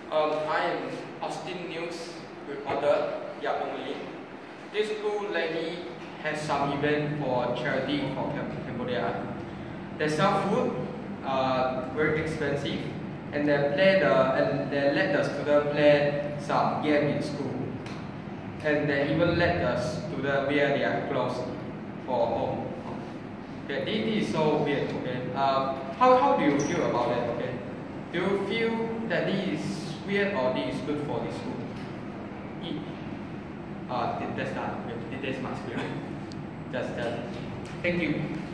I am Austin News reporter, Yapongli. This school lately has some event for charity for Cambodia. They sell food, very expensive, and they let the student play some game in school, and they even let the student wear their clothes for home. Okay, this is so weird. Okay, how do you feel about it? Okay, do you feel that this is weird or this is good for this school? That's not. That's my experience. Just thank you.